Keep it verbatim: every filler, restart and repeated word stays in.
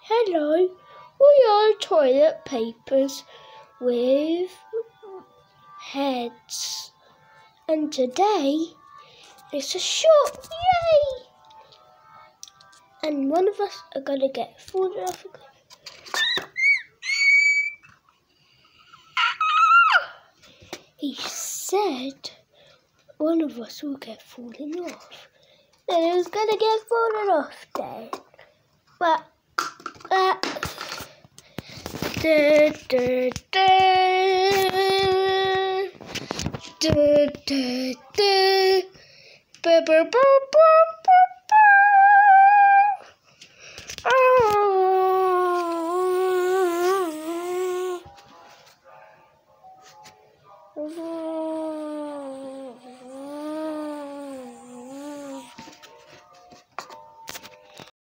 Hello, we are toilet papers with heads, and today it's a shot, yay! And one of us are gonna get fallen off. He said one of us will get fallen off. And it was gonna get fallen off then. But uh da, da, da, da, da, da, ba, ba, ba, ba.